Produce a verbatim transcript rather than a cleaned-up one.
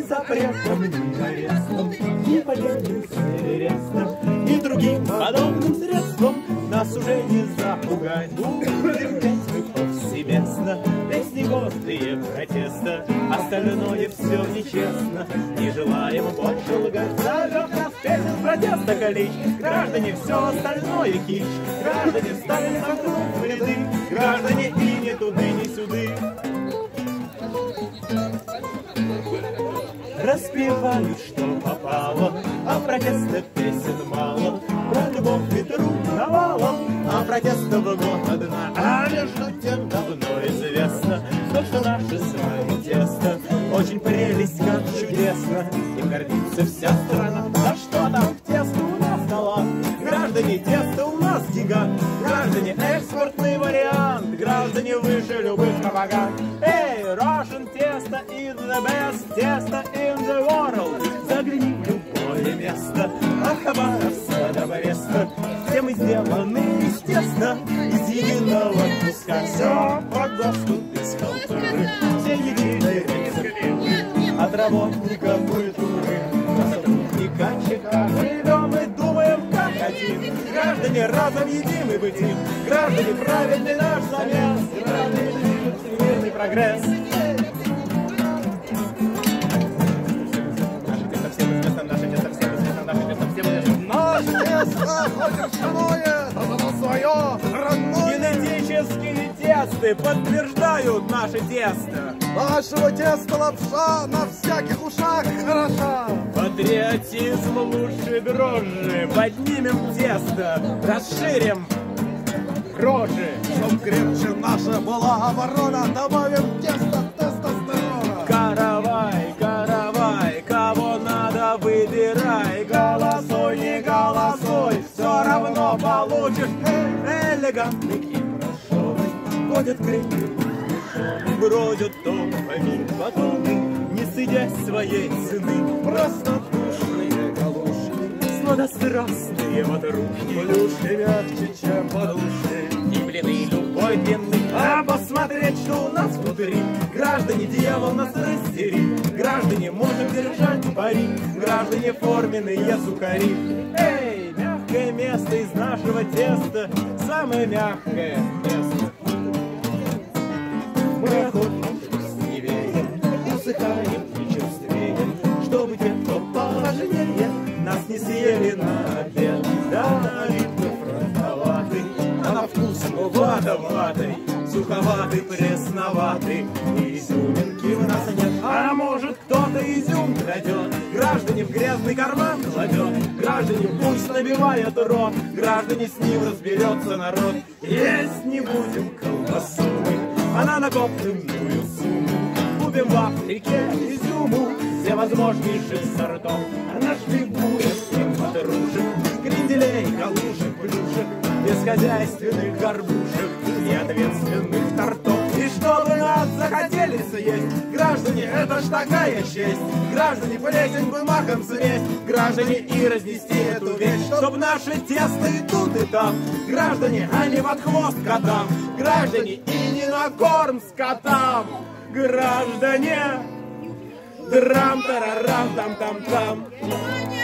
запретом, ни арестом, ни победным с Эверестом, и другим подобным средством нас уже не запугать. Будем петь мы повсеместно песни гордые протеста, остальное все нечестно, не желаем больше лгать. Зовет нас песен протеста клич, граждане, все остальное кич, граждане, встали сомкнуть в ряды, граждане, и ни туды, ни сюды. Распевают, что попало, а протеста песен мало. Про любовь ветру навалом, а протестов год одна. А между тем давно известно, то, что наше с вами тесто очень прелесть, как чудесно, им гордится вся страна. Да что там к тесту у нас дала? Граждане, тесто у нас гигант, граждане, экспортный вариант, граждане выше любых пропаганд. Эй, Russian тесто is the best, тесто in the world. Загляни в любое место, а Хабаровска до Бреста, все мы сделаны, естественно, из единого куска. Все по ГОСТу без халтуры, все единые рисковые, от работника культуры до сотрудника ЧК. Мы идем и думаем, как хотим, граждане, разом едим и бытим, граждане, правильный наш замес, граждане, всемирный прогресс. Генетические тесты подтверждают наше тесто. Нашего теста лапша на всяких ушах хороша. Патриотизм лучше дрожжи, поднимем тесто, расширим рожи. Чтоб крепче наша была оборона, добавим тесто тестостерона. Каравай, каравай, кого надо выбирай, голосуй, не голосуй, все равно получишь. Элегантный и прошёвый ходят крепкие, бродят толпами потом, не стыдясь своей цены. Простодушные галушки, сладострастные ватрушки, плюшки мягче, чем подушки, и блины любой длины. А посмотреть, что у нас внутри, граждане, дьявол нас растерит, граждане, можем держать пари, граждане, форменные сухари. Эй, мягкое место из нашего теста, самое мягкое место. Мы охотно вкуснее, усыхаем и черствеем, чтобы те, кто поважнее, нас не съели на обед. Да, на вид мы фронтоватый, а на вкус ватоватый, суховатый, пресноватый, и изюминки у нас нет. А может, кто-то изюм крадет, граждане, в грязный карман кладет, граждане, пусть набивает рот, граждане, с ним разберется народ. Есть не будем колбасу мы, она накопленную сумму купим в Африке изюму всевозможнейших сортов. Нашли бурых ватрушек, кренделей, калушек, плюшек, бесхозяйственных горбушек и ответственных тортов. И чтобы нас захотели съесть, граждане, это ж такая честь, граждане, плесень бы махом съесть, граждане, и разнести эту вещь, чтоб наше тесто и тут, и там, граждане, а не под хвост котам, граждане, и не на корм скотам, граждане, драм-тарарам-там-там-там.